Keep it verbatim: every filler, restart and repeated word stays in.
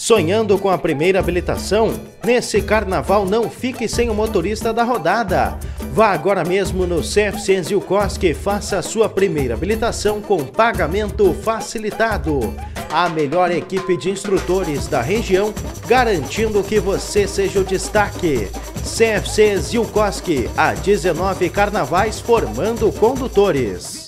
Sonhando com a primeira habilitação? Nesse carnaval não fique sem o motorista da rodada. Vá agora mesmo no C F C Zilkowsky e faça a sua primeira habilitação com pagamento facilitado. A melhor equipe de instrutores da região, garantindo que você seja o destaque. C F C Zilkowsky, há dezenove carnavais formando condutores.